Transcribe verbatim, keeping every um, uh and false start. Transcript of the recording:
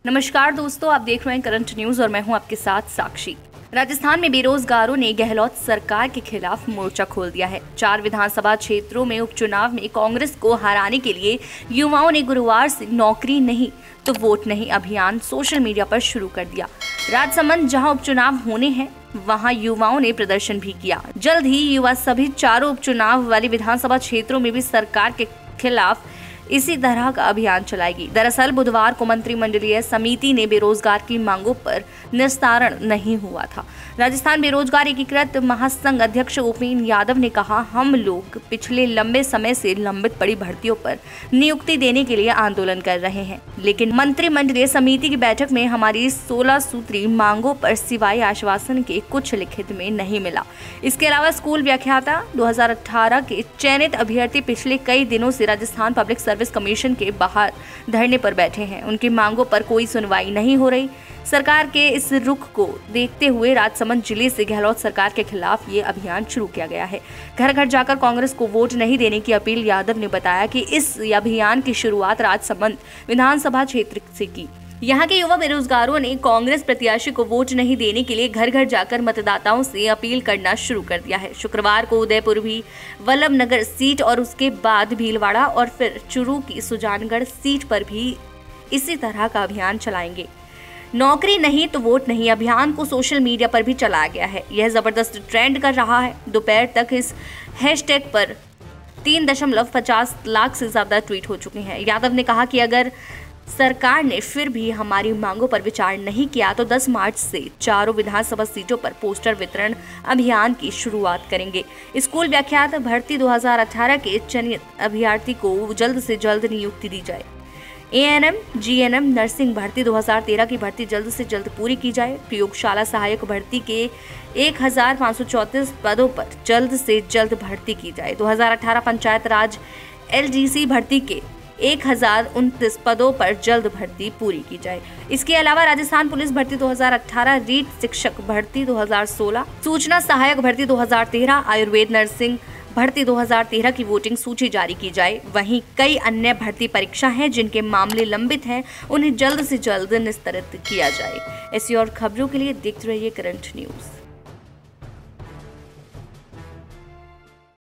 नमस्कार दोस्तों, आप देख रहे हैं करंट न्यूज और मैं हूं आपके साथ साक्षी। राजस्थान में बेरोजगारों ने गहलोत सरकार के खिलाफ मोर्चा खोल दिया है। चार विधानसभा क्षेत्रों में उपचुनाव में कांग्रेस को हराने के लिए युवाओं ने गुरुवार से नौकरी नहीं तो वोट नहीं अभियान सोशल मीडिया पर शुरू कर दिया। राजसमंद जहां उपचुनाव होने हैं वहां युवाओं ने प्रदर्शन भी किया। जल्द ही युवा सभी चारों उपचुनाव वाली विधानसभा क्षेत्रों में भी सरकार के खिलाफ इसी तरह का अभियान चलाएगी। दरअसल बुधवार को मंत्रिमंडलीय समिति ने बेरोजगार की मांगों पर निस्तारण नहीं हुआ था। राजस्थान बेरोजगार एकीकृत महासंघ अध्यक्ष उपेंद्र यादव ने कहा, हम लोग पिछले लंबे समय से लंबित पड़ी भर्तियों पर नियुक्ति देने के लिए आंदोलन कर रहे हैं, लेकिन मंत्रिमंडलीय समिति की बैठक में हमारी सोलह सूत्री मांगों पर सिवाय आश्वासन के कुछ लिखित में नहीं मिला। इसके अलावा स्कूल व्याख्याता दो हजार अठारह के चयनित अभ्यर्थी पिछले कई दिनों से राजस्थान पब्लिक सर्विस कमीशन के बाहर धरने पर बैठे हैं। उनकी मांगों पर कोई सुनवाई नहीं हो रही। सरकार के इस रुख को देखते हुए राजसमंद जिले से गहलोत सरकार के खिलाफ ये अभियान शुरू किया गया है। घर घर जाकर कांग्रेस को वोट नहीं देने की अपील यादव ने बताया कि इस अभियान की शुरुआत राजसमंद विधानसभा क्षेत्र से की। यहाँ के युवा बेरोजगारों ने कांग्रेस प्रत्याशी को वोट नहीं देने के लिए घर घर जाकर मतदाताओं से अपील करना शुरू कर दिया है। शुक्रवार को उदयपुर भी वल्लभ नगर सीट और उसके बाद भीलवाड़ा और फिर चुरू की सुजानगढ़ सीट पर भी इसी तरह का अभियान चलाएंगे। नौकरी नहीं तो वोट नहीं अभियान को सोशल मीडिया पर भी चलाया गया है। यह जबरदस्त ट्रेंड कर रहा है। दोपहर तक इस हैशटैग पर तीन दशमलव पचास लाख से ज्यादा ट्वीट हो चुके हैं। यादव ने कहा कि अगर सरकार ने फिर भी हमारी मांगों पर विचार नहीं किया तो दस मार्च से चारों विधानसभा सीटों पर पोस्टर वितरण अभियान की शुरुआत करेंगे। स्कूल व्याख्यात भर्ती दो हजार अठारह के चयनित अभ्यर्थी को जल्द से जल्द नियुक्ति दी जाए। A N M, G N M nursing भर्ती दो हजार तेरह की भर्ती जल्द से जल्द पूरी की जाए। प्रयोगशाला सहायक भर्ती के एक हजार पाँच सौ चौंतीस पदों पर जल्द से जल्द भर्ती की जाए। दो हजार अठारह panchayat Raj L D C भर्ती के एक हजार उनतीस पदों पर जल्द भर्ती पूरी की जाए। इसके अलावा राजस्थान पुलिस भर्ती दो हजार अठारह, रीट शिक्षक भर्ती दो हजार सोलह, सूचना सहायक भर्ती दो हजार तेरह, आयुर्वेद नर्सिंग भर्ती दो हजार तेरह की वोटिंग सूची जारी की जाए। वहीं कई अन्य भर्ती परीक्षा हैं जिनके मामले लंबित हैं, उन्हें जल्द से जल्द निस्तारित किया जाए। ऐसी और खबरों के लिए देखते रहिए करंट न्यूज।